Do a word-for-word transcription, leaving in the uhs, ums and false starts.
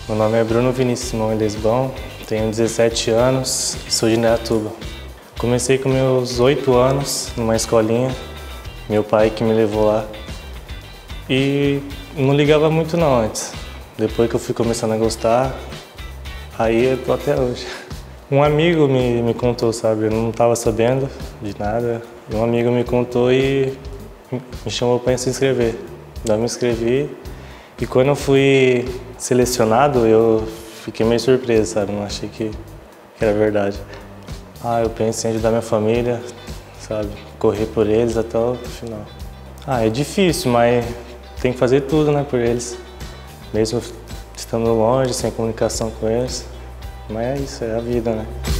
Meu nome é Bruno Vinícius Simão Lesbão, tenho dezessete anos e sou de Indaiatuba. Comecei com meus oito anos numa escolinha, meu pai que me levou lá. E não ligava muito não antes. Depois que eu fui começando a gostar, aí eu tô até hoje. Um amigo me, me contou, sabe, eu não estava sabendo de nada. Um amigo me contou e me chamou para se inscrever. Daí eu me inscrevi e quando eu fui selecionado, eu fiquei meio surpreso, sabe, não achei que, que era verdade. Ah, eu pensei em ajudar minha família, sabe, correr por eles até o final. Ah, é difícil, mas tem que fazer tudo, né, por eles. Mesmo estando longe, sem comunicação com eles. Mas é isso, é a vida, né?